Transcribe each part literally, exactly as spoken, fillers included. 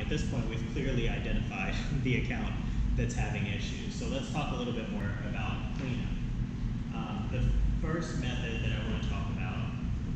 at this point, we've clearly identified the account that's having issues. So let's talk a little bit more about cleanup. Um, the first method that I want to talk about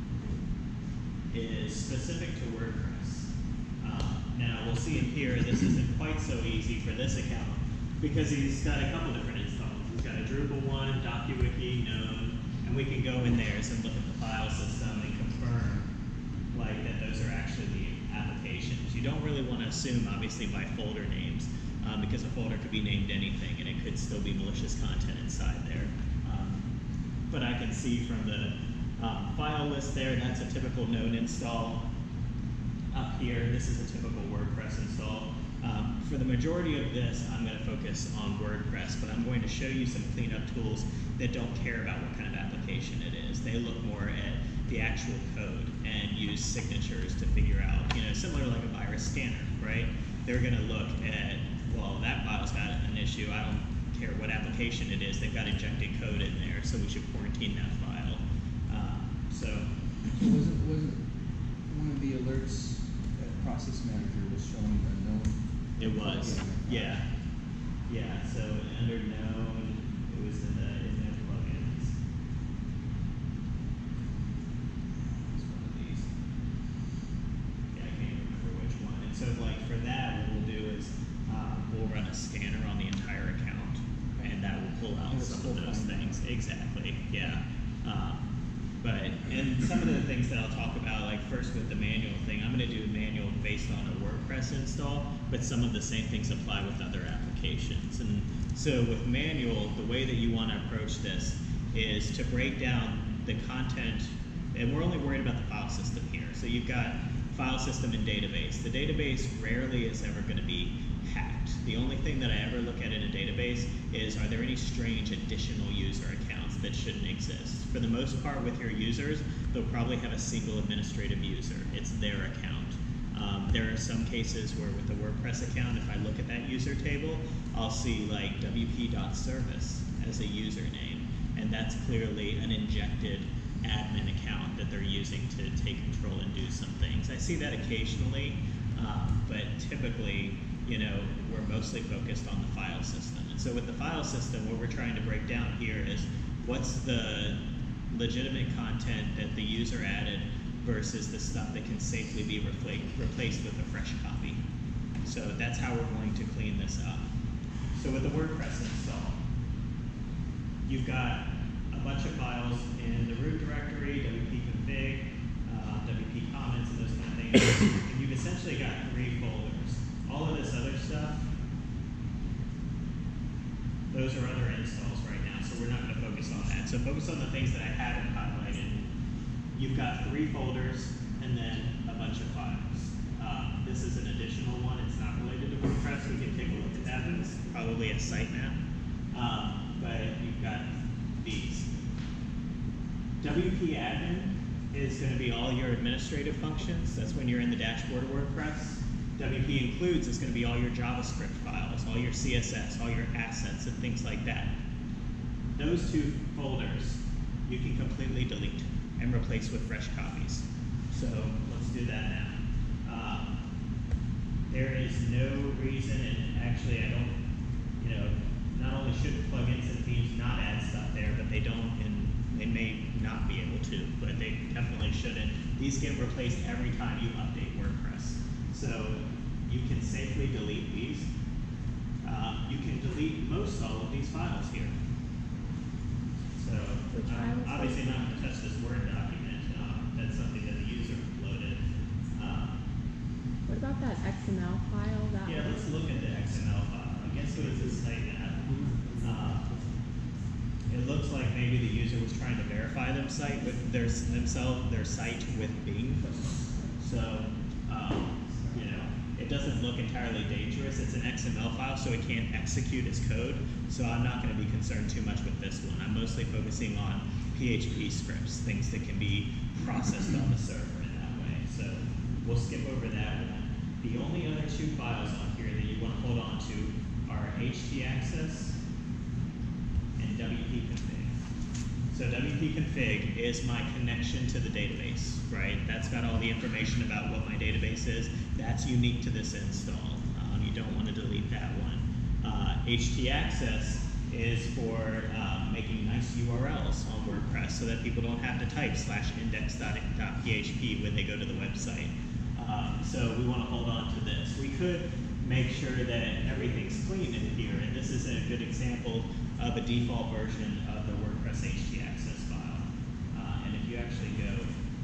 is specific to WordPress. Uh, now, we'll see in here, this isn't quite so easy for this account because he's got a couple different installs. He's got a Drupal one, DocuWiki, Gnome, and we can go in there and look at the file system and confirm like that those are actually the applications. You don't really want to assume, obviously, by folder names, um, because a folder could be named anything and it could still be malicious content inside there. Um, but I can see from the um, file list there, that's a typical known install. Up here, this is a typical WordPress install. Um, for the majority of this, I'm going to focus on WordPress, but I'm going to show you some cleanup tools that don't care about what kind of application it is. They look more at the actual code and use signatures to figure out, you know, similar like a virus scanner, right? They're going to look at, well, that file's got an issue. I don't care what application it is. They've got injected code in there, so we should quarantine that file. Uh, so, so wasn't, wasn't one of the alerts that Process Manager was showing a known? It was, yeah, yeah. So under known, it was in the in the plugins. It's one of these. Yeah, I can't remember which one. And so, like for that, what we'll do is um, we'll run a scanner on the entire account, and that will pull out some of those things. Exactly. Yeah. Um, But, and some of the things that I'll talk about, like first with the manual thing, I'm going to do a manual based on a WordPress install, but some of the same things apply with other applications. And so with manual, the way that you want to approach this is to break down the content, and we're only worried about the file system here. So you've got file system and database. The database rarely is ever going to be hacked. The only thing that I ever look at in a database is, are there any strange additional user accounts that shouldn't exist? For the most part with your users, they'll probably have a single administrative user. It's their account. Um, there are some cases where with the WordPress account, if I look at that user table, I'll see like W P dot service as a username, and that's clearly an injected admin account that they're using to take control and do some things. I see that occasionally, um, but typically, you know, we're mostly focused on the file system. And so with the file system, what we're trying to break down here is what's the legitimate content that the user added versus the stuff that can safely be replaced with a fresh copy. So that's how we're going to clean this up. So with the WordPress install, you've got a bunch of files in the root directory, W P config, uh, W P comments, and those kind of things. And you've essentially got three folders. All of this other stuff, those are other installs right now, so we're not going to focus on that. So focus on the things that I haven't highlighted. You've got three folders and then a bunch of files. Uh, this is an additional one. It's not related to WordPress. We can take a look at that. It's probably a sitemap. Um, but you've got these. W P admin is going to be all your administrative functions. That's when you're in the dashboard of WordPress. W P includes is going to be all your JavaScript files, all your C S S, all your assets, and things like that. Those two folders you can completely delete and replace with fresh copies. So let's do that now. Um, there is no reason, and actually I don't, you know, not only should plugins and themes not add stuff there, but they don't, and they may not be able to, but they definitely shouldn't. These get replaced every time you update WordPress. So you can safely delete these. Um, you can delete most all of these files here. So I'm obviously not going to touch this Word document. Um, that's something that the user uploaded. Um, what about that X M L file? That yeah, let's look at the X M L file. I guess it was a sitemap. Uh, it looks like maybe the user was trying to verify them site with their themselves their site with Bing. So um, you know, it doesn't look entirely dangerous. It's an X M L file, so it can't execute as code. So I'm not going to be concerned too much with this one. I'm mostly focusing on P H P scripts, things that can be processed on the server in that way. So we'll skip over that one. The only other two files on here that you want to hold on to are htaccess and W P config. So So W P config is my connection to the database, right? That's got all the information about what my database is. That's unique to this install. Um, you don't want to delete that one. Uh, htaccess is for uh, making nice U R Ls on WordPress so that people don't have to type slash index.php when they go to the website. Um, so we want to hold on to this. We could make sure that everything's clean in here, and this is a good example of a default version of the WordPress htaccess file. Uh, and if you actually go,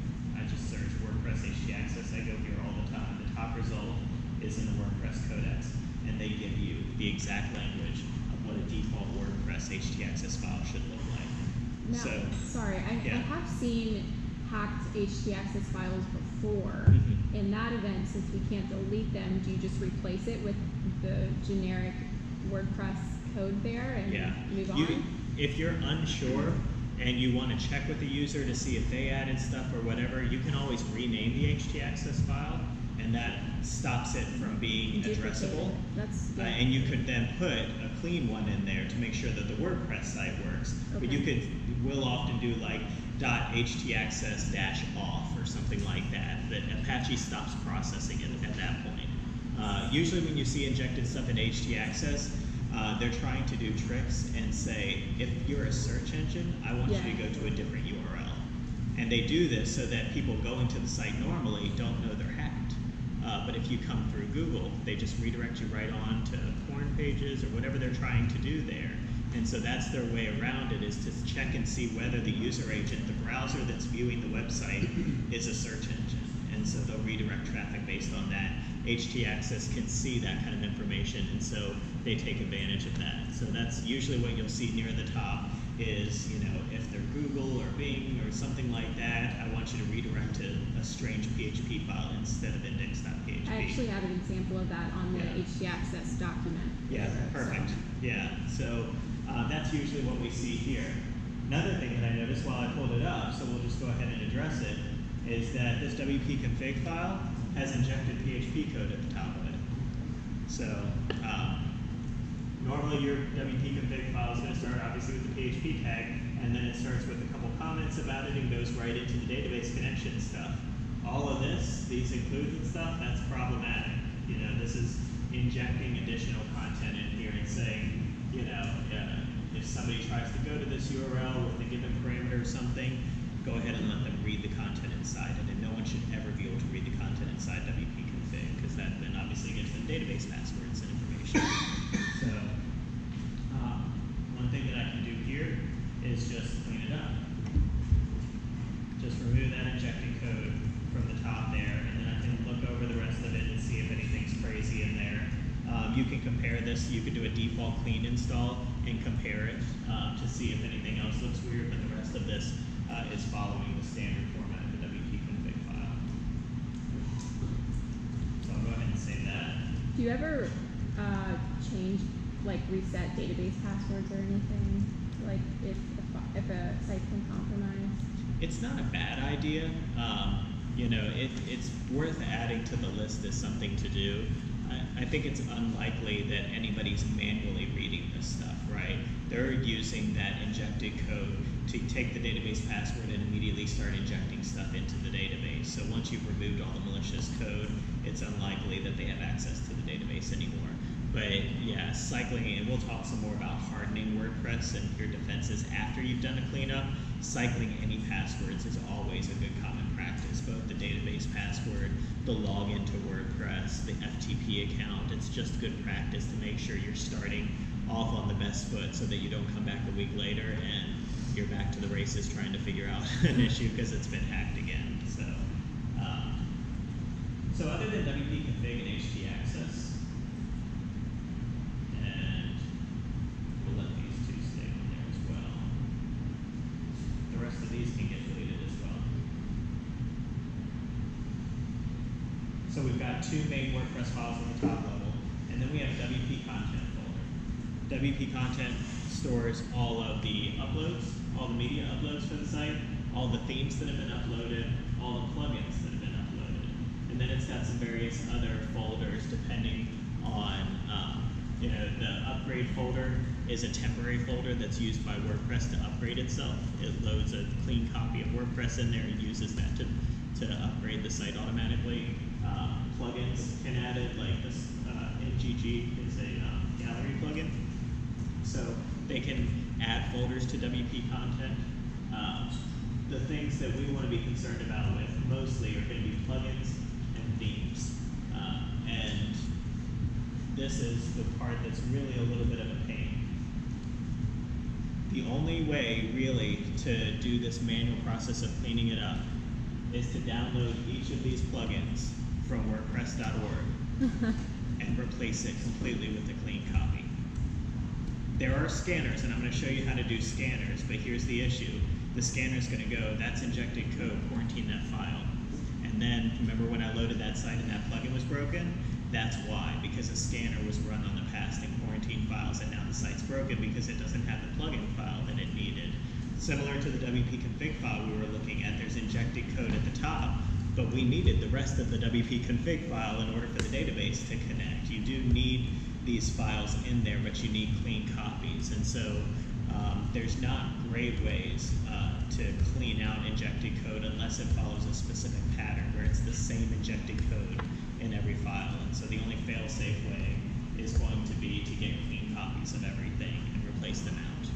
I just search WordPress htaccess, I go here all the time. The top result is in the WordPress codex, and they give you the exact language of what a default WordPress htaccess file should look like. Now, So, sorry, I, yeah. I have seen hacked htaccess files before. Mhm. In that event, since we can't delete them, do you just replace it with the generic WordPress code there and yeah. move You, on? if you're unsure and you want to check with the user to see if they added stuff or whatever, you can always rename the htaccess file, and that stops it from being Duplicate addressable. it. That's Uh, yeah. and you could then put a clean one in there to make sure that the WordPress site works. But you Okay. could, we'll often do like .htaccess dash off or something like that, that Apache stops processing it at that point. Uh, usually when you see injected stuff in htaccess, uh, they're trying to do tricks and say, if you're a search engine, I want Yeah. you to go to a different U R L. And they do this so that people going to the site normally don't know they're hacked. Uh, but if you come through Google, they just redirect you right on to porn pages or whatever they're trying to do there. And so that's their way around it, is to check and see whether the user agent, the browser that's viewing the website, is a search engine. And so they'll redirect traffic based on that. htaccess can see that kind of information, and so they take advantage of that. So that's usually what you'll see near the top is, you know, if they're Google or Bing or something like that, I want you to redirect to a strange P H P file instead of index.php. I actually have an example of that on the Yeah. htaccess document. Yeah, perfect. So- Yeah, so uh, that's usually what we see here. Another thing that I noticed while I pulled it up, so we'll just go ahead and address it, is that this W P config file has injected P H P code at the top of it. So um, normally your W P config file is going to start obviously with the P H P tag, and then it starts with a couple comments about it and goes right into the database connection stuff. All of this, these includes and stuff, that's problematic. You know, this is injecting additional content in here and saying, you know, uh, if somebody tries to go to this U R L with a given parameter or something, go ahead and let them read the content inside it. And no one should ever be able to read the content inside W P config, because that then obviously gives them database passwords and information. So, um, one thing that I can do here is just clean it up. Just remove that injecting code from the top there, and then I can look over the rest of it and see if anything's crazy in there. Um, you can compare this. You could do a default clean install and compare it uh, to see if anything else looks weird, but the rest of this uh, is following the standard format of the W P config file. So I'll go ahead and save that. Do you ever uh, change, like reset database passwords or anything? Like if a, fi- if a site's been compromised? It's not a bad idea. Um, you know, it, it's worth adding to the list as something to do. I, I think it's unlikely that anybody's manually reading this stuff, right? They're using that injected code to take the database password and immediately start injecting stuff into the database. So once you've removed all the malicious code, it's unlikely that they have access to the database anymore. But yeah, cycling, and we'll talk some more about hardening WordPress and your defenses after you've done a cleanup. Cycling any passwords is always a good common practice, both the database password, the login to WordPress, the F T P account. It's just good practice to make sure you're starting off on the best foot so that you don't come back a week later and you're back to the races trying to figure out an issue because it's been hacked again. So, um, so other than W P config and htaccess, and we'll let these two stay on there as well. The rest of these can get deleted as well. So we've got two main WordPress files on the top level, and then we have W P content folder. W P content stores all of the uploads, all the media uploads for the site, all the themes that have been uploaded, all the plugins that have been uploaded. And then it's got some various other folders depending on um, you know, the up, upgrade folder is a temporary folder that's used by WordPress to upgrade itself. It loads a clean copy of WordPress in there and uses that to, to upgrade the site automatically. Uh, plugins can add it, like this uh, N G G is a um, gallery plugin. So they can add folders to W P content. Um, the things that we want to be concerned about with mostly are going to be plugins and themes. Uh, and this is the part that's really a little bit of a pain. The only way really to do this manual process of cleaning it up is to download each of these plugins from WordPress dot org and replace it completely with a clean copy. There are scanners, and I'm going to show you how to do scanners, but here's the issue. The scanner is going to go, that's injected code, quarantine that file. And then, remember when I loaded that site and that plugin was broken? That's why, because a scanner was run on the past and quarantined files, and now the site's broken because it doesn't have the plugin file that it needed. Similar to the W P config file we were looking at, there's injected code at the top, but we needed the rest of the W P config file in order for the database to connect. You do need these files in there, but you need clean copies. And so um, there's not great ways uh, to clean out injected code unless it follows a specific pattern where it's the same injected code in every file. And so the only fail-safe way is going to be to get clean copies of everything and replace them out.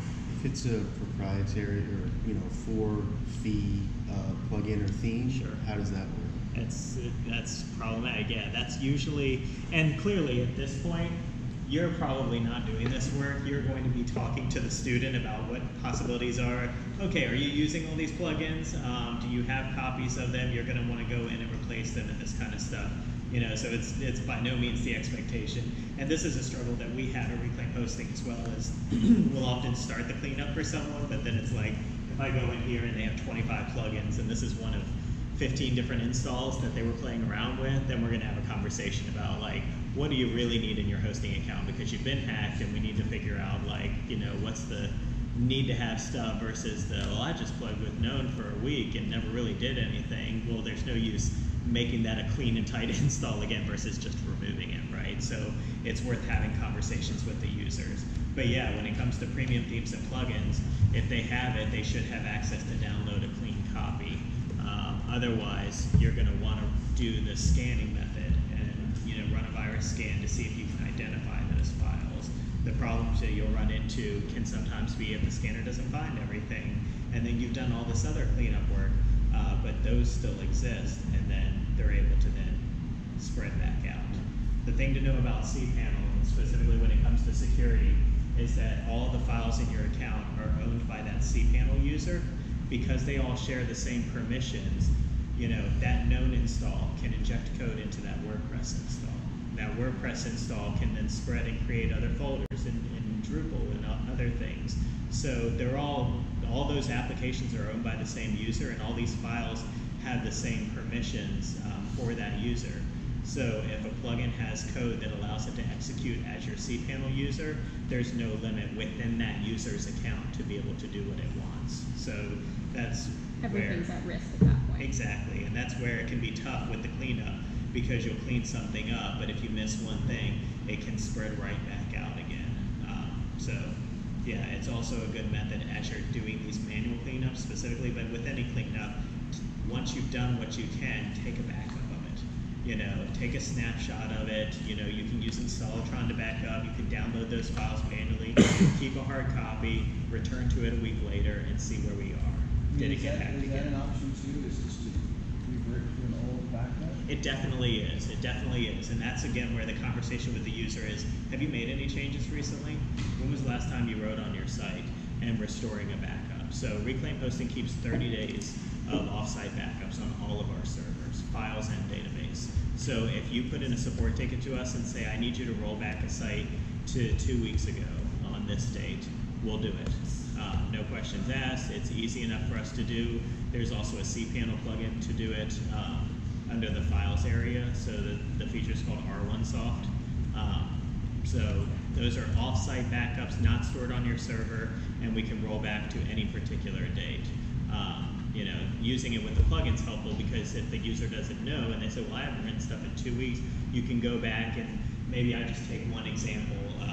If it's a proprietary or you know for fee uh, plugin or theme, Sure. how does that work? That's that's problematic. Yeah, that's usually, and clearly at this point, you're probably not doing this work. You're going to be talking to the student about what possibilities are. Okay, are you using all these plugins? Um, do you have copies of them? You're going to want to go in and replace them and this kind of stuff. You know, so it's it's by no means the expectation. And this is a struggle that we have at Reclaim Hosting as well. As we'll often start the cleanup for someone, but then it's like if I go in here and they have twenty-five plugins, and this is one of fifteen different installs that they were playing around with, then we're going to have a conversation about like, what do you really need in your hosting account, because you've been hacked, and we need to figure out like, you know, what's the need to have stuff versus the, well, I just plugged with Known for a week and never really did anything. Well, there's no use making that a clean and tight install again versus just removing it, right? So it's worth having conversations with the users. But yeah, when it comes to premium themes and plugins, if they have it, they should have access to download a clean copy. Um, otherwise, you're going to want to do the scanning method and you know run a virus scan to see if you can identify those files. The problems that you'll run into can sometimes be if the scanner doesn't find everything, and then you've done all this other cleanup work, uh, but those still exist, and then they're able to then spread back out. The thing to know about cPanel, specifically when it comes to security, is that all the files in your account are owned by that cPanel user. Because they all share the same permissions, you know, that known install can inject code into that WordPress install. That WordPress install can then spread and create other folders in, in Drupal and other things. So they're all, all those applications are owned by the same user, and all these files have the same permissions um, for that user. So if a plugin has code that allows it to execute as your cPanel user, there's no limit within that user's account to be able to do what it wants. So that's Everything's where, at risk at that point. exactly, and that's where it can be tough with the cleanup, because you'll clean something up, but if you miss one thing, it can spread right back out again. Um, so yeah, it's also a good method as you're doing these manual cleanups specifically, but with any cleanup, once you've done what you can, take a backup. You know, take a snapshot of it. You know, you can use Installatron to back up. You can download those files manually, keep a hard copy, return to it a week later, and see where we are. I mean, Did it is get that, hacked is that again? an option too? Is just to revert to an old backup? It definitely is. It definitely is. And that's, again, where the conversation with the user is, have you made any changes recently? When was the last time you wrote on your site? And restoring a backup. So Reclaim Hosting keeps thirty days of offsite backups on all of our servers, files and database. So if you put in a support ticket to us and say, I need you to roll back a site to two weeks ago on this date, we'll do it. Um, no questions asked. It's easy enough for us to do. There's also a cPanel plugin to do it um, under the files area. So the, the feature is called R one Soft. Um, so those are offsite backups, not stored on your server, and we can roll back to any particular date. Um, you know, using it with the plugin is helpful, because if the user doesn't know and they say, well, I haven't written stuff in two weeks, you can go back and maybe I just take one example. Um, let's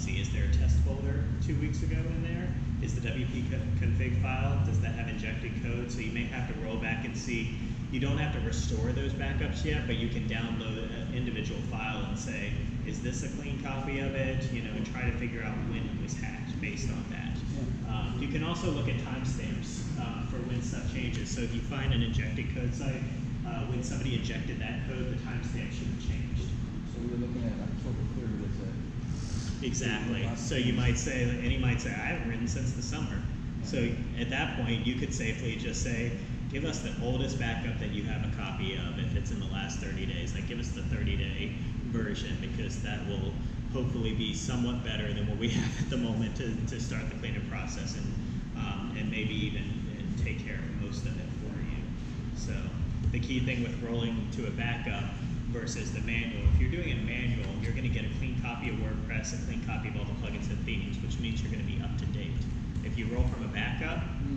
see, is there a test folder two weeks ago in there? Is the W P config file, does that have injected code? So you may have to roll back and see. You don't have to restore those backups yet, but you can download an individual file and say, is this a clean copy of it? You know, and try to figure out when it was hacked based on that. Um, you can also look at timestamps uh, for when stuff changes. So if you find an injected code site, uh, when somebody injected that code, the timestamp should have changed. So we're looking at October third as a. Exactly. So you might say, and he might say, I haven't written since the summer. So at that point, you could safely just say, give us the oldest backup that you have a copy of if it's in the last thirty days. Like, give us the thirty day version, because that will hopefully be somewhat better than what we have at the moment to, to start the cleanup process, and um, and maybe even and take care of most of it for you. So the key thing with rolling to a backup versus the manual, if you're doing it manual, you're going to get a clean copy of WordPress, a clean copy of all the plugins and themes, which means you're going to be up to date. If you roll from a backup,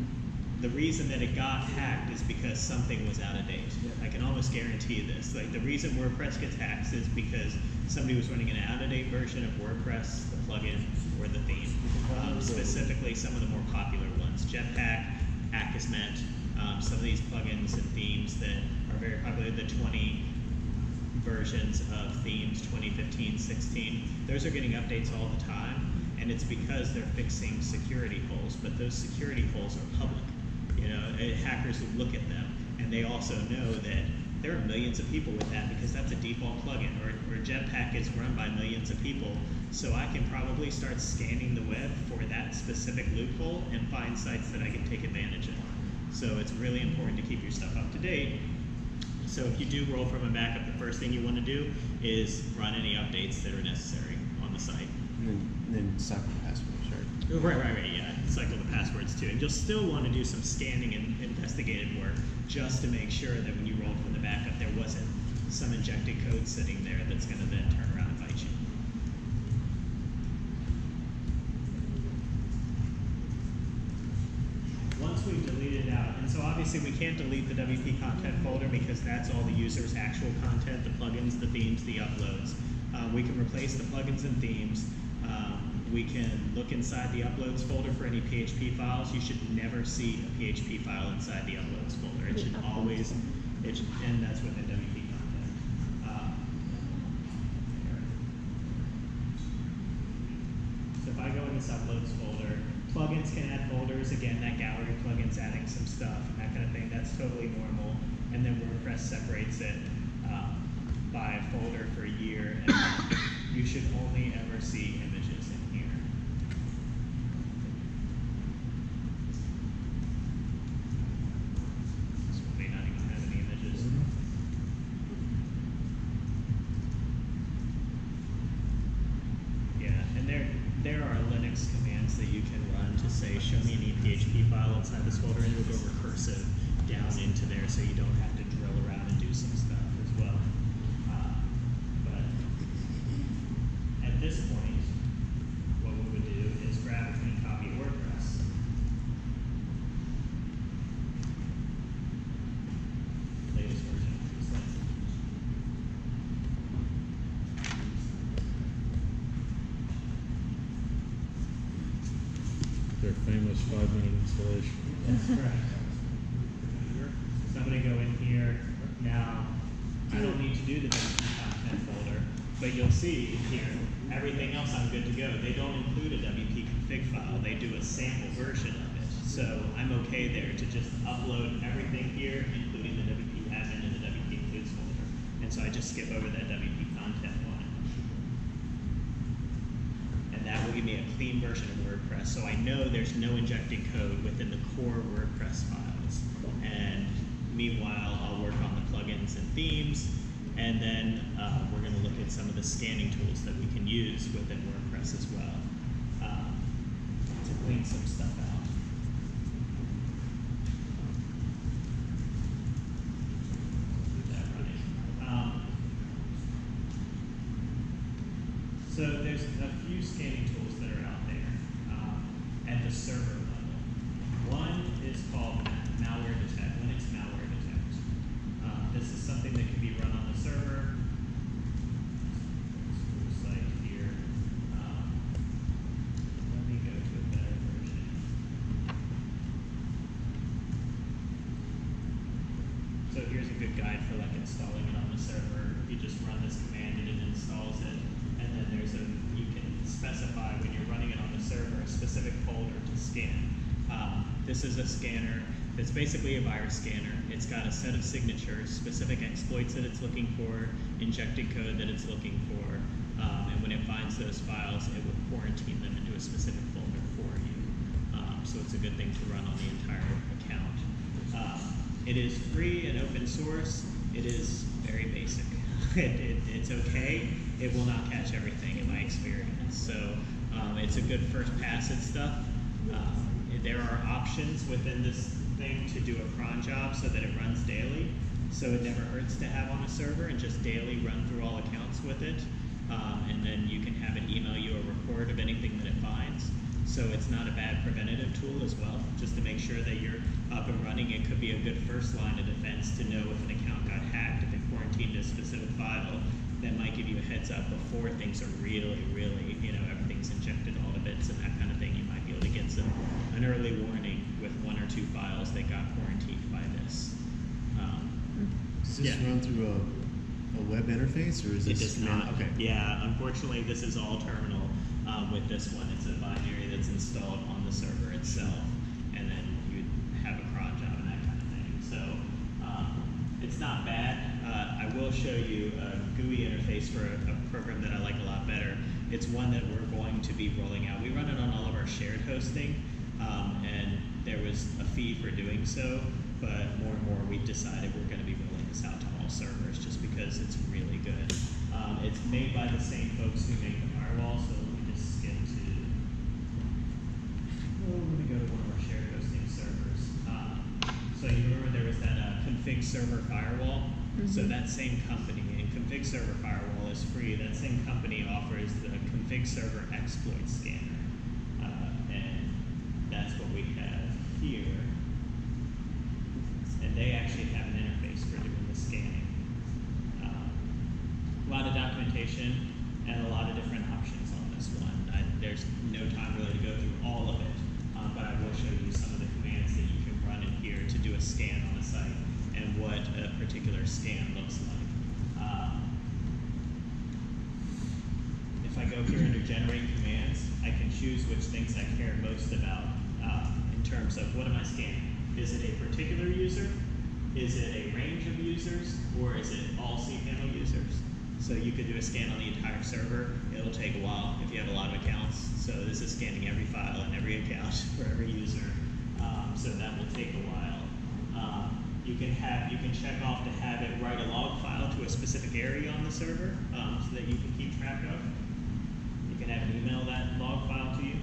the reason that it got hacked is because something was out of date. I can almost guarantee this. Like, the reason WordPress gets hacked is because somebody was running an out-of-date version of WordPress, the plugin, or the theme. Um, specifically, some of the more popular ones: Jetpack, Akismet, um, some of these plugins and themes that are very popular. The twenty versions of themes, twenty fifteen, sixteen, those are getting updates all the time, and it's because they're fixing security holes. But those security holes are public. You know, hackers will look at them, and they also know that there are millions of people with that, because that's a default plugin, or, or Jetpack is run by millions of people. So I can probably start scanning the web for that specific loophole and find sites that I can take advantage of. So it's really important to keep your stuff up to date. So if you do roll from a backup, the first thing you want to do is run any updates that are necessary on the site. And then, then cycle passwords, right? Right, right, right, yeah. Cycle the passwords too. And you'll still want to do some scanning and investigative work just to make sure that when you roll from the backup, there wasn't some injected code sitting there that's going to then turn around and bite you. Once we've deleted out, and so obviously we can't delete the W P content folder because that's all the user's actual content, the plugins, the themes, the uploads. Uh, we can replace the plugins and themes. Um, we can look inside the uploads folder for any P H P files. You should never see a P H P file inside the uploads folder. It should always, it should, and that's within W P content. Uh, so if I go in this uploads folder, plugins can add folders. Again, that gallery plugin's adding some stuff and that kind of thing. That's totally normal. And then WordPress separates it uh, by folder for a year. And you should only ever see images in here. This one may not even have any images. Yeah, and there there are Linux commands that you can run to say, show me any P H P file inside this folder, and it'll go recursive down into there, so you don't have to drill around and do some stuff as well. Uh, but at this point, what we would do is grab a clean copy of WordPress. Latest version of this thing. Their famous five-minute installation. That's correct. So I'm going to go in here. Now, I don't need to do the W P content folder, but you'll see here, everything else I'm good to go. They don't include a W P config file. They do a sample version of it. So I'm okay there to just upload everything here, including the W P admin and the W P includes folder. And so I just skip over that W P content one. And that will give me a clean version of WordPress, so I know there's no injected code within the core WordPress files. And meanwhile, I'll work on the plugins and themes, and then uh, we're going to look at some of the scanning tools that we can use within WordPress as well uh, to clean some stuff out. Keep that running. Um, So there's a few scanning tools that are out there um, at the server level. One is called Malware Detect, Linux Malware Detect. Uh, this is something that can be run on the server. Let's go to the site here. Um, good guide for like installing it on the server. You just run this command and it installs it. And then there's a, you can specify when you're running it on the server a specific folder to scan. Um, this is a scanner. It's basically a virus scanner. It's got a set of signatures, specific exploits that it's looking for, injected code that it's looking for, um, and when it finds those files, it will quarantine them into a specific folder for you. Um, so it's a good thing to run on the entire account. Um, it is free and open source. It is very basic. it, it, it's okay. It will not catch everything in my experience. So um, it's a good first pass at stuff. Um, there are options within this thing to do a cron job so that it runs daily, so it never hurts to have on a server and just daily run through all accounts with it, um, and then you can have it email you a report of anything that it finds. So it's not a bad preventative tool as well, just to make sure that you're up and running. It could be a good first line of defense to know if an account got hacked, if it quarantined a specific file. That might give you a heads up before things are really, really, you know, everything's injected all to bits and that kind of thing. You might be able to get some an early warning with one or two files that got quarantined by this. Um, Does this yeah. run through a, a web interface, or is It this does not. Okay. Yeah, unfortunately, this is all terminal. Um, with this one, it's a binary that's installed on the server itself, and then you have a cron job and that kind of thing. So um, it's not bad. Uh, I will show you a G U I interface for a, a program that I like a lot better. It's one that we're going to be rolling out. We run it on all of our shared hosting, um, and there was a fee for doing so, but more and more we've decided we're going to be rolling this out to all servers just because it's really good. Um, it's made by the same folks who make the firewall, so let me just skip to, oh, let me go to one of our shared hosting servers. Um, so you remember there was that uh, config server firewall? Mm-hmm. So that same company, and config server firewall is free, that same company offers the config server exploit scanner. Uh, and that's what we have here. And they actually have an interface for doing the scanning. Um, a lot of documentation and a lot of different options on this one. I, there's no time really to go through all of it, um, but I will show you some of the commands that you can run in here to do a scan on a site and what a particular scan looks like. Um, if I go here under generate commands, I can choose which things I care most about uh, in terms of what am I scanning. Is it a particular user? Is it a range of users? Or is it all cPanel users? So you could do a scan on the entire server. It'll take a while if you have a lot of accounts. So this is scanning every file and every account for every user. Um, so that will take a while. Um, you can have you can check off to have it write a log file to a specific area on the server um, so that you can keep track of. You can have it email that log file to you.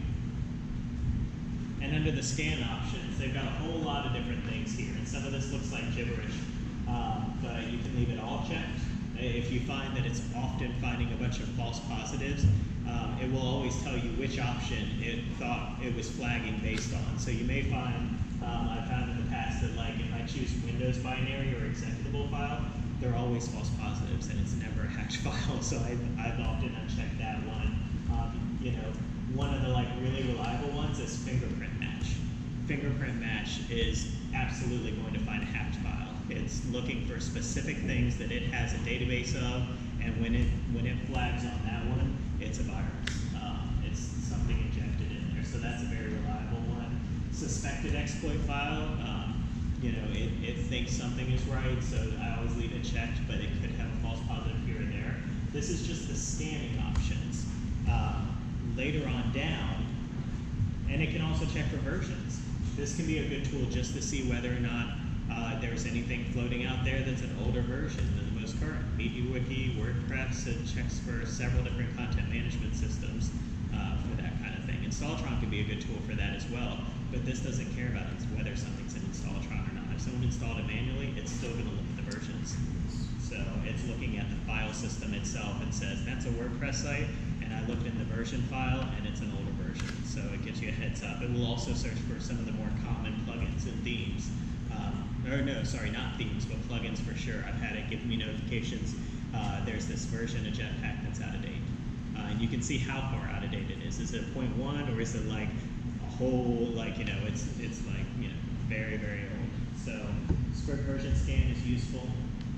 And under the scan options, they've got a whole lot of different things here. And some of this looks like gibberish, um, but you can leave it all checked. If you find that it's often finding a bunch of false positives, um, it will always tell you which option it thought it was flagging based on. So you may find, um, I've found in the past that like if I choose Windows binary or executable file, they're always false positives and it's never a hacked file. So I've, I've often unchecked that one. Um, you know, one of the like really reliable ones is fingerprint match. Fingerprint match is absolutely going to find a hacked file. It's looking for specific things that it has a database of, and when it when it flags on that one, it's a virus. Um, it's something injected in there, so that's a very reliable one. Suspected exploit file, um, you know, it, it thinks something is right, so I always leave it checked, but it could have a false positive here and there. This is just the scanning options. Um, later on down, and it can also check for versions. This can be a good tool just to see whether or not Uh, there's anything floating out there that's an older version than the most current. MediaWiki, WordPress, it checks for several different content management systems uh, for that kind of thing. Installatron can be a good tool for that as well, but this doesn't care about whether something's in Installatron or not. If someone installed it manually, it's still going to look at the versions. So it's looking at the file system itself and says, that's a WordPress site, and I looked in the version file, and it's an older version. So it gives you a heads up. It will also search for some of the more common plugins and themes. Um, or no, sorry, not themes, but plugins for sure. I've had it give me notifications. Uh, there's this version of Jetpack that's out of date. Uh, and you can see how far out of date it is. Is it point one, or is it like a whole, like, you know, it's it's like, you know, very, very old. So script version scan is useful.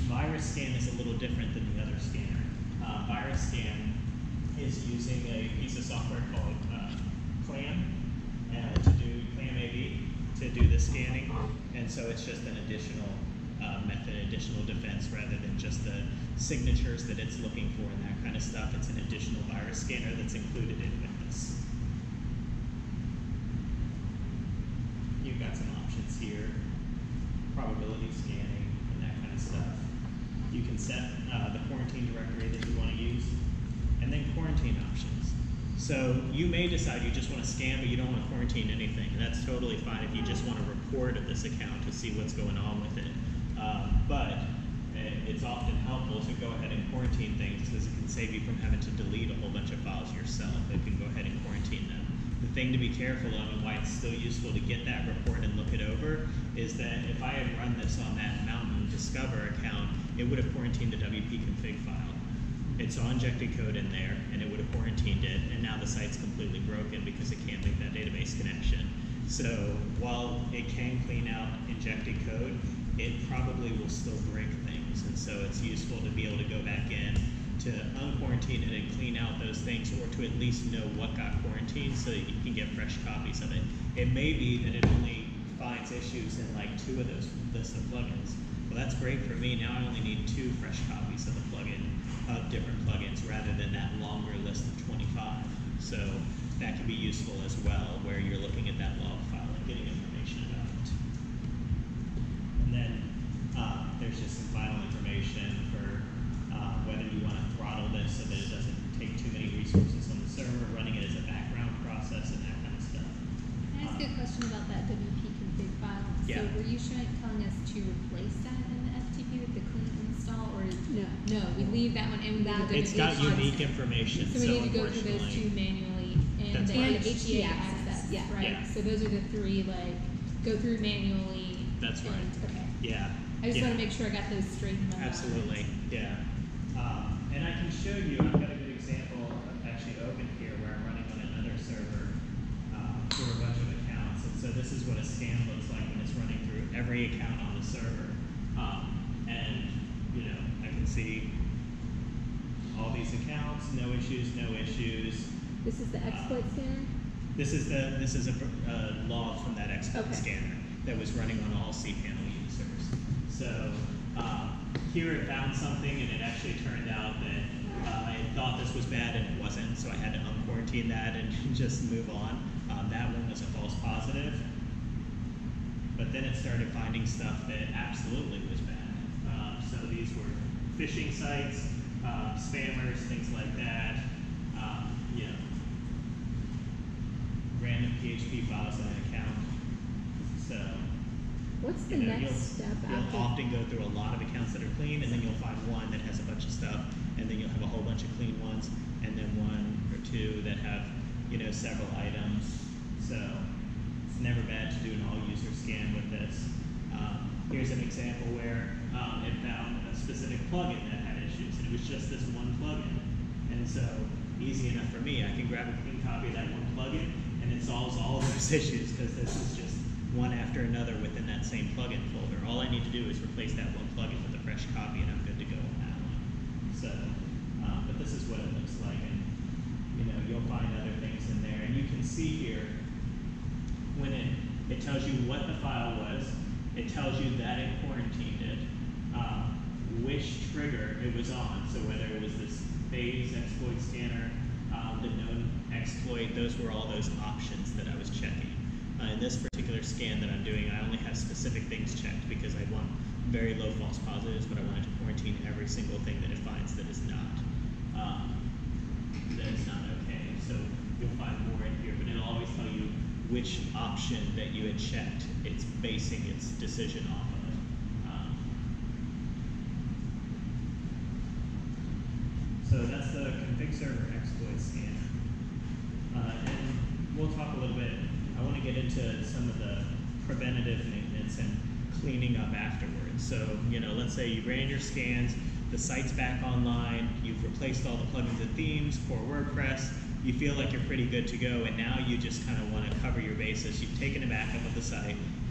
Virus Scan is a little different than the other scanner. Uh, Virus Scan is using a piece of software called uh, Clam uh, to do Clam A V to do the scanning, and so it's just an additional uh, method, additional defense rather than just the signatures that it's looking for and that kind of stuff. It's an additional virus scanner that's included in with this. You've got some options here, probability scanning and that kind of stuff. You can set uh, the quarantine directory that you want to use, and then quarantine options. So you may decide you just want to scan, but you don't want to quarantine anything. And that's totally fine if you just want to report of this account to see what's going on with it. Um, but it's often helpful to go ahead and quarantine things because it can save you from having to delete a whole bunch of files yourself. It can go ahead and quarantine them. The thing to be careful of and why it's still useful to get that report and look it over is that if I had run this on that Mountain Discover account, it would have quarantined the W P config file. It saw injected code in there, and it would have quarantined it, and now the site's completely broken because it can't make that database connection. So while it can clean out injected code, it probably will still break things, and so it's useful to be able to go back in to unquarantine it and clean out those things, or to at least know what got quarantined so that you can get fresh copies of it. It may be that it only finds issues in like two of those lists of plugins. Well, that's great for me. Now I only need two fresh copies of the plugin, of different plugins, rather than that longer list of twenty-five. So that can be useful as well, where you're looking at that log file and getting information about it. And then uh, there's just some final information for uh, whether you want to throttle this so that it doesn't take too many resources on the server, running it as a background process and that kind of stuff. Can I ask Uh, a question about that W P config file? Yeah. So were you showing, telling us to replace that in the F T P with the clean install, or No. no, we leave that one and that It's got it's unique constant. information, So so we need to go through those two unfortunately, manually, and That's then right. the H E A Yeah. access, Yeah. right? Yeah. So those are the three, like, go through manually. That's and- right. Okay. yeah. I just yeah. want to make sure I got those straight in my mind. Absolutely, yeah. Um, and I can show you, I've got a good example actually open here where I'm running on another server uh, for a bunch of accounts. And so this is what a scan looks like when it's running through every account on the server. Um, and, you know, I can see all these accounts, no issues, no issues. This is the exploit scanner? This is the this is a uh, log from that exploit Okay. scanner that was running on all cPanel users. So um, here it found something, and it actually turned out that uh, I thought this was bad, and it wasn't. So I had to unquarantine that and just move on. Um, that one was a false positive, but then it started finding stuff that absolutely was bad. Um, so these were phishing sites, uh, spammers, things like that. Um, you know. Random P H P files in an account. So, What's the you know, next you'll, step you'll after? often go through a lot of accounts that are clean, and then you'll find one that has a bunch of stuff, and then you'll have a whole bunch of clean ones, and then one or two that have, you know, several items. So, it's never bad to do an all-user scan with this. Um, here's an example where um, it found a specific plugin that had issues, and it was just this one plugin. And so, easy enough for me, I can grab a clean copy of that one plugin, and it solves all of those issues because this is just one after another within that same plugin folder. All I need to do is replace that one plugin with a fresh copy, and I'm good to go on that one. So, um, but this is what it looks like, and you know, you'll find other things in there, and you can see here when it it tells you what the file was, it tells you that it quarantined it, um, which trigger it was on, so whether it was this phase exploit scanner, um, the known exploit, those were all those options that I was checking. Uh, in this particular scan that I'm doing, I only have specific things checked because I want very low false positives, but I wanted to quarantine every single thing that it finds that is not, um, that is not okay. So you'll find more in here, but it'll always tell you which option that you had checked it's basing its decision off of. Um, So that's the config server exploit scanner. Uh, and we'll talk a little bit, I want to get into some of the preventative maintenance and cleaning up afterwards. So, you know, let's say you ran your scans, the site's back online, you've replaced all the plugins and themes for WordPress, you feel like you're pretty good to go, and now you just kind of want to cover your bases. You've taken a backup of the site,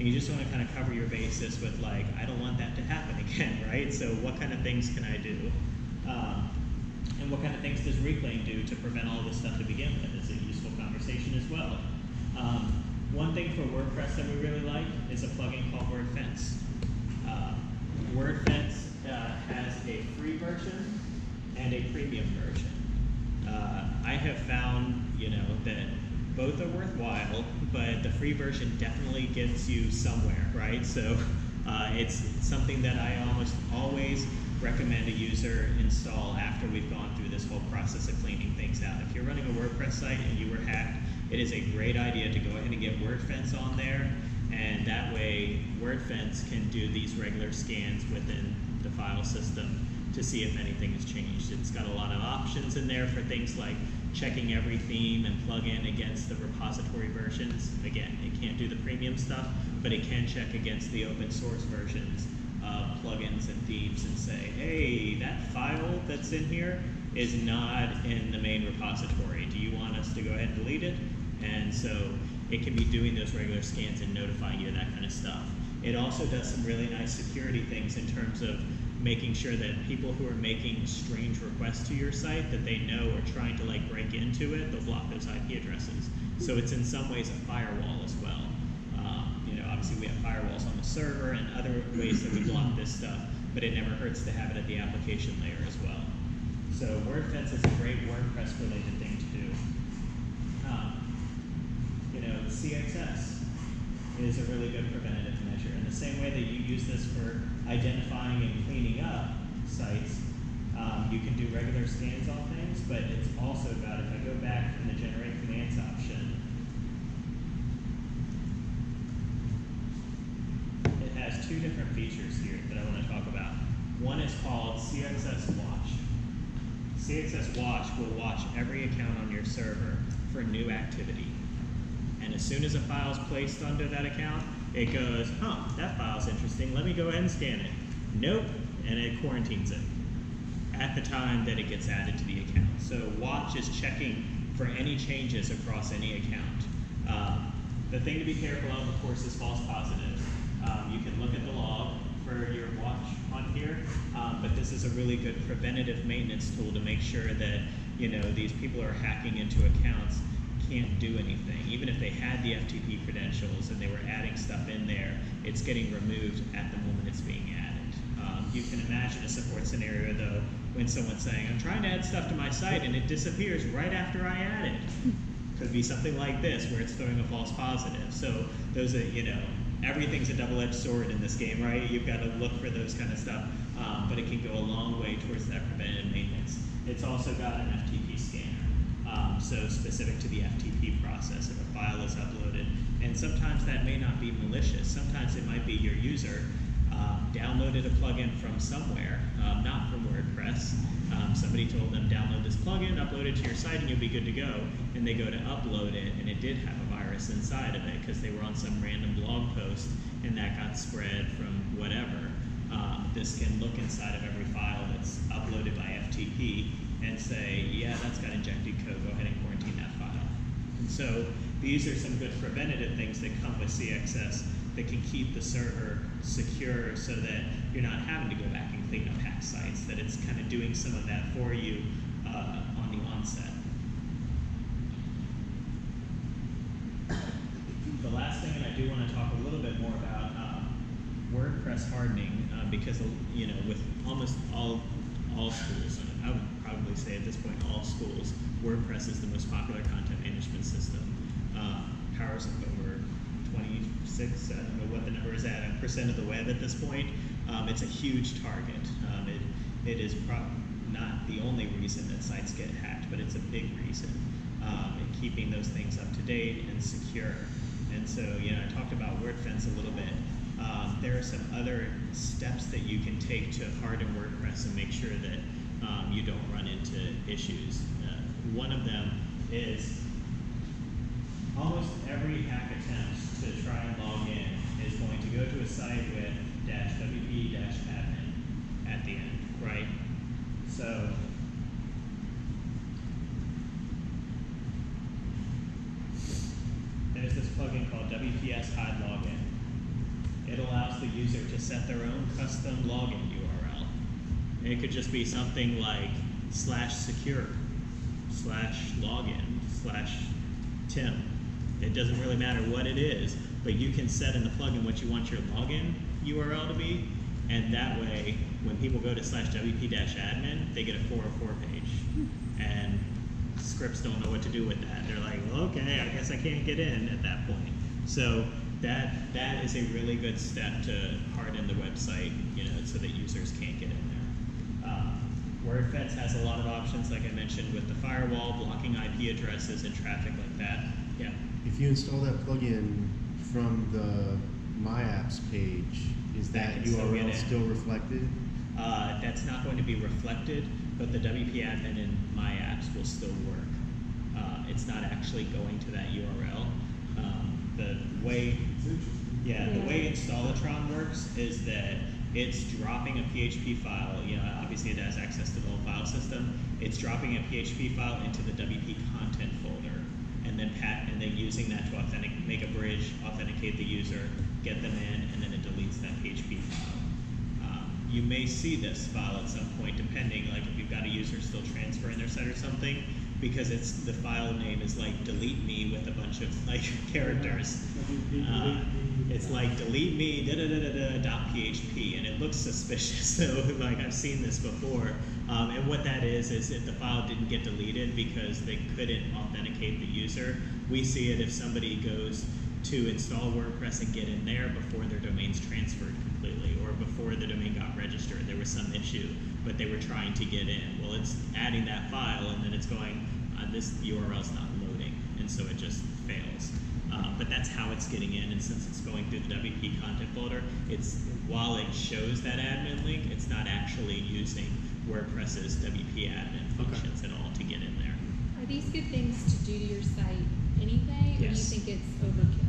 and you just want to kind of cover your basis with like, I don't want that to happen again, right? So what kind of things can I do? Um, and what kind of things does Reclaim do to prevent all this stuff to begin with? It's a useful conversation as well. Um, one thing for WordPress that we really like is a plugin called WordFence. Uh, WordFence uh, has a free version and a premium version. Uh, I have found, you know, that both are worthwhile, but the free version definitely gets you somewhere, right? So uh, it's something that I almost always recommend a user install after we've gone through this whole process of cleaning things out. If you're running a WordPress site and you were hacked, it is a great idea to go ahead and get WordFence on there, and that way WordFence can do these regular scans within the file system to see if anything has changed. It's got a lot of options in there for things like checking every theme and plugin against the repository versions. Again, it can't do the premium stuff, but it can check against the open source versions of plugins and themes and say, hey, that file that's in here is not in the main repository. Do you want us to go ahead and delete it? And so it can be doing those regular scans and notifying you of that kind of stuff. It also does some really nice security things in terms of making sure that people who are making strange requests to your site that they know are trying to like break into it, they'll block those I P addresses. So it's in some ways a firewall as well. Um, you know, obviously we have firewalls on the server and other ways that we block this stuff, but it never hurts to have it at the application layer as well. So WordFence is a great WordPress related thing to do. Um, you know, C X S is a really good preventative measure. In the same way that you use this for identifying and cleaning up sites, um, you can do regular scans on things, but it's also got, if I go back from the generate commands option, it has two different features here that I want to talk about. One is called C X S Watch. C X S Watch will watch every account on your server for new activity. And as soon as a file is placed under that account, it goes, huh, that file's interesting, let me go ahead and scan it. Nope, and it quarantines it at the time that it gets added to the account. So Watch is checking for any changes across any account. Um, the thing to be careful of, of course, is false positives. Um, you can look at the log for your Watch on here, um, but this is a really good preventative maintenance tool to make sure that, you know, these people are hacking into accounts can't do anything. Even if they had the F T P credentials and they were adding stuff in there, it's getting removed at the moment it's being added. Um, you can imagine a support scenario though when someone's saying, I'm trying to add stuff to my site and it disappears right after I add it. Could be something like this where it's throwing a false positive. So those are, you know, everything's a double-edged sword in this game, right? You've got to look for those kind of stuff, um, but it can go a long way towards that preventative maintenance. It's also got an F T P scanner. Um, so specific to the F T P process if a file is uploaded. And sometimes that may not be malicious. Sometimes it might be your user um, downloaded a plugin from somewhere, um, not from WordPress. Um, somebody told them download this plugin, upload it to your site, and you'll be good to go. And they go to upload it, and it did have a virus inside of it because they were on some random blog post, and that got spread from whatever. Um, this can look inside of every file that's uploaded by F T P and say, yeah, that's got injected code, go ahead and quarantine that file. And so these are some good preventative things that come with C X S that can keep the server secure so that you're not having to go back and clean up hacked sites, that it's kind of doing some of that for you uh, on the onset. The last thing, and I do want to talk a little bit more about um, WordPress hardening, uh, because, you know, with almost all all schools, I would probably say at this point all schools, WordPress is the most popular content management system. Uh, powers up over twenty-six, I don't know what the number is at, percent of the web at this point. Um, it's a huge target. Um, it, it is pro not the only reason that sites get hacked, but it's a big reason um, in keeping those things up to date and secure. And so, you know, I talked about WordFence a little bit. Um, there are some other steps that you can take to harden WordPress and make sure that um, you don't run into issues. Uh, one of them is almost every hack attempt to try and log in is going to go to a site with dash wp dash admin at the end, right? So there's this plugin called W P S Hide Login. it allows the user to set their own custom login U R L. And it could just be something like slash secure, slash login, slash Tim. It doesn't really matter what it is, but you can set in the plugin what you want your login U R L to be, and that way, when people go to slash W P dash admin, they get a four oh four page. And scripts don't know what to do with that. They're like, well, okay, I guess I can't get in at that point. So that that is a really good step to harden the website, you know, so that users can't get in there. Uh, WordFence has a lot of options, like I mentioned, with the firewall, blocking I P addresses and traffic like that. Yeah. If you install that plugin from the My Apps page, is That that can still get U R L in. still reflected? Uh, that's not going to be reflected, but the W P admin in My Apps will still work. Uh, it's not actually going to that U R L. Um, the way, yeah, the way Installatron works is that it's dropping a P H P file. You know, obviously it has access to the whole file system. It's dropping a P H P file into the W P content folder, and then pat, and then using that to authentic, make a bridge, authenticate the user, get them in, and then it deletes that P H P file. Um, you may see this file at some point, depending, like if you've got a user still transferring their set or something, because it's the file name is like delete me with a bunch of like characters. Uh, it's like delete me da da da da da dot P H P, and it looks suspicious. So like I've seen this before, um, and what that is is if the file didn't get deleted because they couldn't authenticate the user. We see it if somebody goes to install WordPress and get in there before their domain's transferred completely, or before the domain got registered, there was some issue, but they were trying to get in. Well, it's adding that file, and then it's going, uh, this U R L's not loading, and so it just fails. Uh, but that's how it's getting in, and since it's going through the W P content folder, it's, while it shows that admin link, it's not actually using WordPress's W P admin functions at all to get in there. Are these good things to do to your site anyway, or Yes. do you think it's overkill?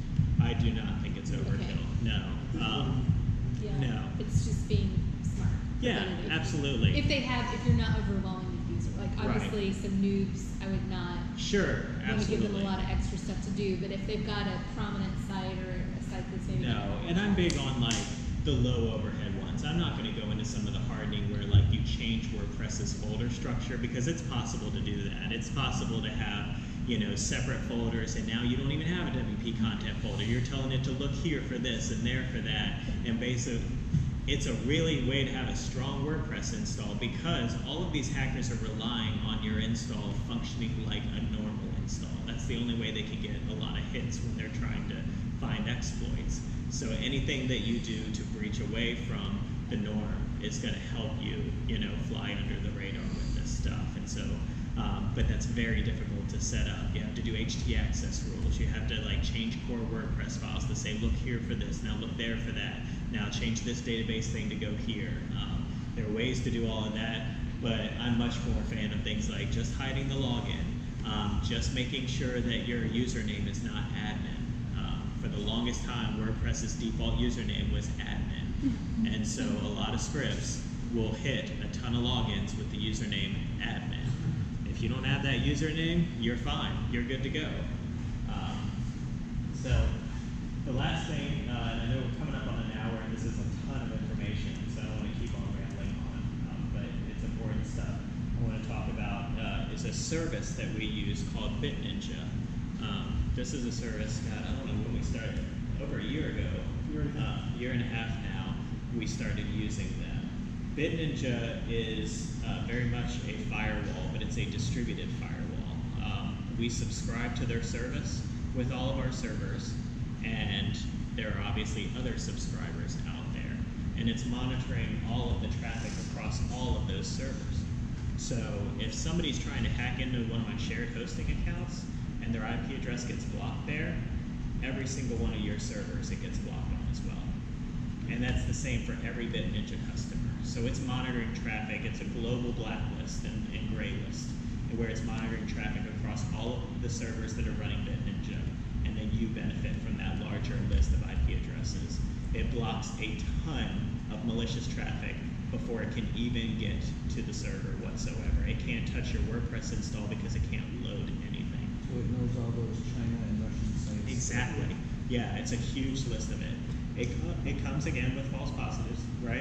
I do not think it's overkill. No. Um, Yeah. No. It's just being smart. yeah, preventative. absolutely. If they have, if you're not overwhelming the user, like Right. obviously some noobs, I would not Sure, want to absolutely. give them a lot of extra stuff to do. But if they've got a prominent site or a site that's maybe No, and I'm big on like the low overhead ones. I'm not going to go into some of the hardening where like you change WordPress's folder structure, because it's possible to do that. It's possible to have, you know, separate folders, and now you don't even have a W P content folder. You're telling it to look here for this and there for that, and basically it's a really way to have a strong WordPress install, because all of these hackers are relying on your install functioning like a normal install. That's the only way they can get a lot of hits when they're trying to find exploits. So anything that you do to breach away from the norm is going to help you, you know, fly under the radar with this stuff. And so, um, but that's very difficult to set up. You have to do H T access rules. You have to like change core WordPress files to say, look here for this, now look there for that. Now change this database thing to go here. Um, there are ways to do all of that, but I'm much more a fan of things like just hiding the login, um, just making sure that your username is not admin. Um, for the longest time, WordPress's default username was admin, and so a lot of scripts will hit a ton of logins with the username admin. If you don't have that username, you're fine. You're good to go. Um, so the last thing, uh, and I know we're coming up on an hour, and this is a ton of information, so I don't want to keep on rambling on, um, but it's important stuff. I want to talk about uh, is a service that we use called BitNinja. Um, this is a service, God, I don't know when we started, over a year ago, uh, year and a half now, we started using them. BitNinja is uh, very much a firewall, but it's a distributed firewall. Um, we subscribe to their service with all of our servers, and there are obviously other subscribers out there, and it's monitoring all of the traffic across all of those servers. So if somebody's trying to hack into one of my shared hosting accounts and their I P address gets blocked there, every single one of your servers it gets blocked on as well. And that's the same for every BitNinja customer. So it's monitoring traffic. It's a global blacklist and, and gray list, where it's monitoring traffic across all of the servers that are running BitNinja, and then you benefit from that larger list of I P addresses. It blocks a ton of malicious traffic before it can even get to the server whatsoever. It can't touch your WordPress install because it can't load anything. So it knows all those China and Russian sites. Exactly. Yeah, it's a huge list of it. it, co- it comes again with false positives, right?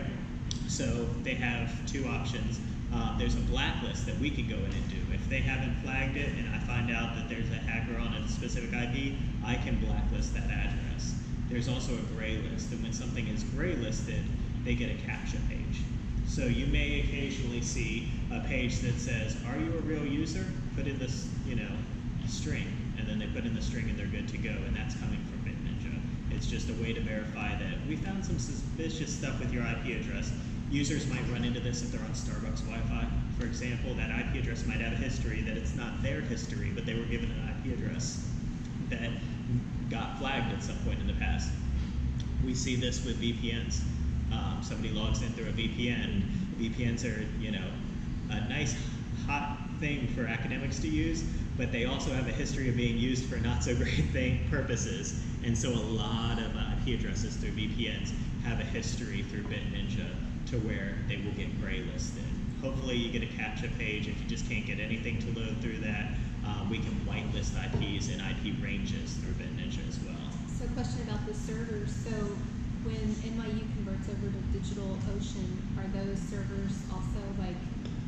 So they have two options. Uh, there's a blacklist that we could go in and do. If they haven't flagged it and I find out that there's a hacker on a specific I P, I can blacklist that address. There's also a gray list, and when something is gray listed, they get a CAPTCHA page. So you may occasionally see a page that says, are you a real user? Put in this, you know, string, and then they put in the string and they're good to go, and that's coming from BitNinja. It's just a way to verify that we found some suspicious stuff with your I P address. Users might run into this if they're on Starbucks Wi-Fi. For example, that I P address might have a history that it's not their history, but they were given an I P address that got flagged at some point in the past. We see this with V P Ns. Um, somebody logs in through a V P N. V P Ns are, you know, a nice hot thing for academics to use, but they also have a history of being used for not so great thing purposes. And so a lot of I P addresses through V P Ns have a history through BitNinja to where they will get gray listed. Hopefully you get a CAPTCHA page. If you just can't get anything to load through that, uh, we can whitelist I Ps and I P ranges through BitNinja as well. So question about the servers. So when N Y U converts over to DigitalOcean, are those servers also like,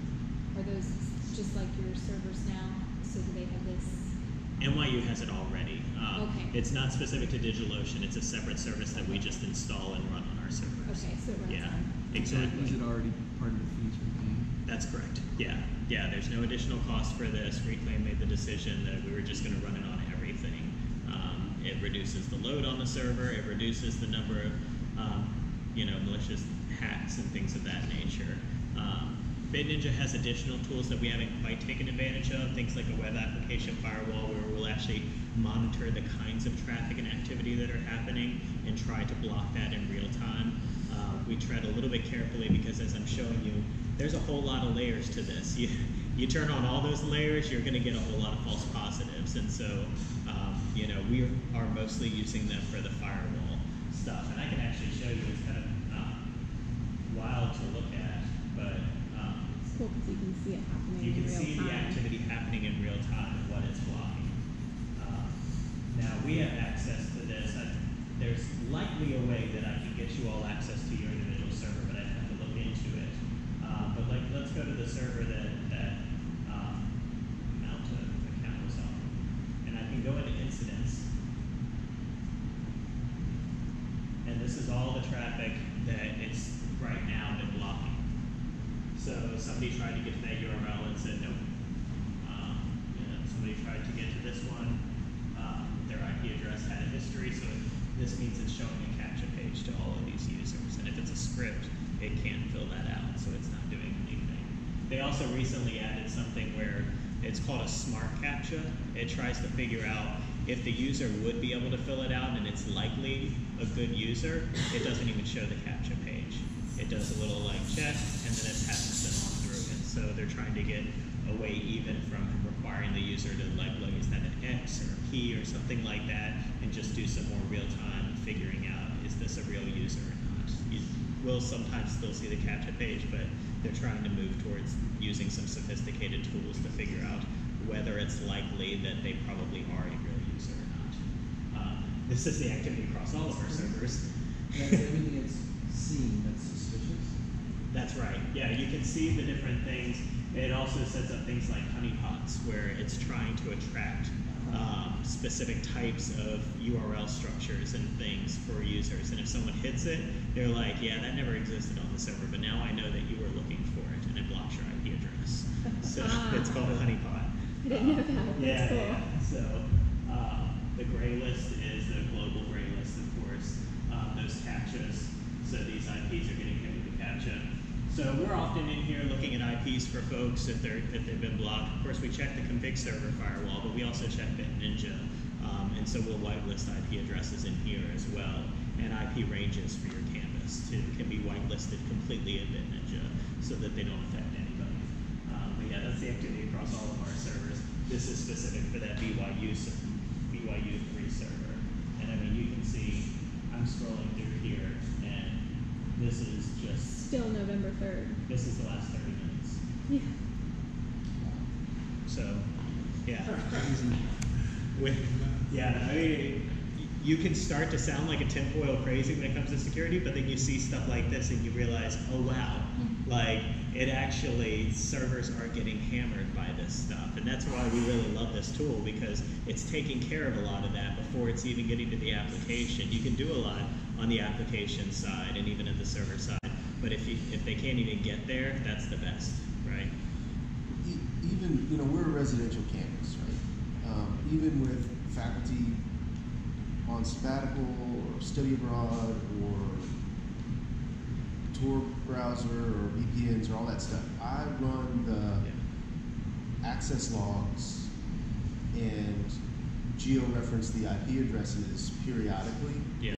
are those just like your servers now? So do they have this? N Y U has it already. Um, Okay. It's not specific to DigitalOcean. It's a separate service that we just install and run on our servers. Okay, so it runs Yeah, on. exactly. So is it already part of the fees we're paying? That's correct. Yeah, yeah. There's no additional cost for this. Reclaim made the decision that we were just going to run it on everything. Um, it reduces the load on the server. It reduces the number of, um, you know, malicious hacks and things of that nature. Um, BitNinja has additional tools that we haven't quite taken advantage of. Things like a web application firewall, where we'll actually monitor the kinds of traffic and activity that are happening and try to block that in real time. Uh, we tread a little bit carefully because, as I'm showing you, there's a whole lot of layers to this. You, you turn on all those layers, you're going to get a whole lot of false positives. And so, um, you know, we are mostly using them for the firewall stuff. And I can actually show you, it's kind of uh, wild to look at, but um, It's cool because you can see it happening you in can real see time. the activity happening in real time and what it's blocking. Um, now, we have access to this. I, there's likely a way that I can get you all access to your individual server, but I'd have to look into it. Uh, but like, let's go to the server that, that um, Malta account was on. And I can go into incidents. And this is all the traffic that it's right now been blocking. So somebody tried to get to that U R L and said nope. Um, you know, somebody tried to get to this one. Um, their I P address had a history, so this means it's showing a CAPTCHA page to all of these users. And if it's a script, it can't fill that out, so it's not doing anything. They also recently added something where it's called a smart CAPTCHA. It tries to figure out if the user would be able to fill it out and it's likely a good user. It doesn't even show the CAPTCHA page. It does a little like check, and then it passes them on through it. So they're trying to get away even from requiring the user to like look, is that an X or a P or something like that, and just do some more real time figuring out, is this a real user or not. You will sometimes still see the CAPTCHA page, but they're trying to move towards using some sophisticated tools to figure out whether it's likely that they probably are a real user or not. Uh, this is the activity across all of our servers. That's everything it's seen that's suspicious? That's right. Yeah, you can see the different things. It also sets up things like honeypots, where it's trying to attract um, specific types of U R L structures and things for users. And if someone hits it, they're like, yeah, that never existed on the server, but now I know that you were looking for it, and it blocks your I P address. So Ah. it's called a honeypot. I didn't know that. That's Yeah, cool. yeah. So uh, the gray list is the global gray list, of course. Um, those CAPTCHAs, so these I Ps are getting hit with the CAPTCHA. So we're often in here looking at I Ps for folks if they're if they've been blocked. Of course, we check the config server firewall, but we also check BitNinja, um, and so we'll whitelist I P addresses in here as well, and I P ranges for your campus too can be whitelisted completely in BitNinja so that they don't affect anybody. Um, but yeah, that's the activity across all of our servers. This is specific for that B Y U B Y U three server, and I mean you can see I'm scrolling through here, and this is just Still November third. this is the last thirty minutes. Yeah. So, yeah. With, yeah, I mean, you can start to sound like a tinfoil crazy when it comes to security, but then you see stuff like this and you realize, oh wow, like it actually, servers are getting hammered by this stuff. And that's why we really love this tool, because it's taking care of a lot of that before it's even getting to the application. You can do a lot on the application side and even in the server side, but if, you, if they can't even get there, that's the best, right? E- even, you know, we're a residential campus, right? Um, even with faculty on sabbatical or study abroad or Tor browser or V P Ns or all that stuff, I run the access logs and geo-reference the I P addresses periodically. Yeah.